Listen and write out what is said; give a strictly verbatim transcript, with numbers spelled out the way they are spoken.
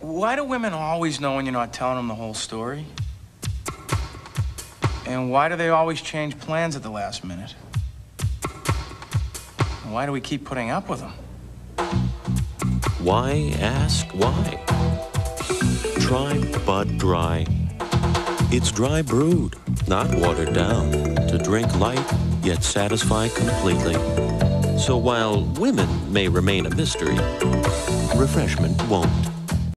Why do women always know when you're not telling them the whole story? And why do they always change plans at the last minute? And why do we keep putting up with them? Why ask why? Try Bud Dry. It's dry brewed, not watered down, to drink light yet satisfy completely. So while women may remain a mystery, refreshment won't.